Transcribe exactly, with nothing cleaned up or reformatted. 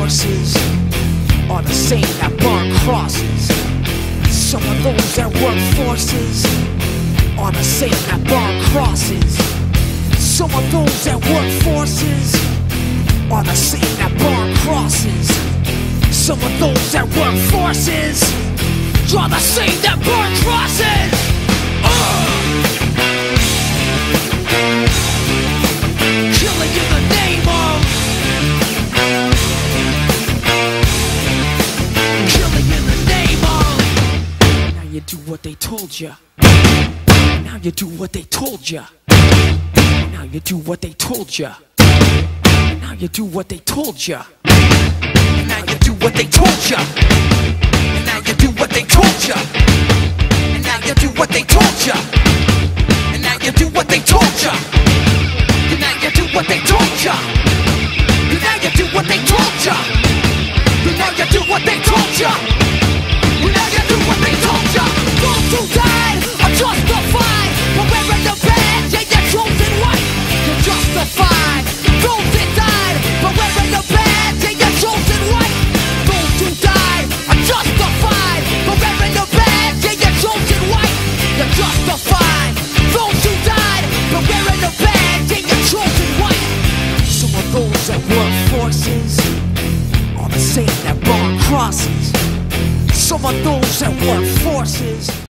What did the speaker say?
forces are the same that burn crosses. Some of those that work forces are the same that burn crosses. Some of those that work forces are the same that burn crosses. Some of those that work forces are the same that burn crosses. uh! Killing in the name of, killing in the name of. Now you do what they told ya. Now you do what they told ya. Now you do what they told ya. Now you do what they told ya. Now you do what they told ya. Now you do what they told ya. Now you do what they told ya. Now you do what they told ya. Now you do what they told ya. Now you do what they told ya. Now you do what they told ya. Now you do what they told ya. Those who died are justified for wearing the badge. Yeah, you're chosen white. You're justified. Those that died for wearing the badge. Yeah, you're chosen white. Those who died are justified for wearing the badge. Yeah, you're chosen white. You're justified. Those who died for wearing the badge. Yeah, you're chosen white. Some of those that work forces are the same that burn crosses. Some of those that work forces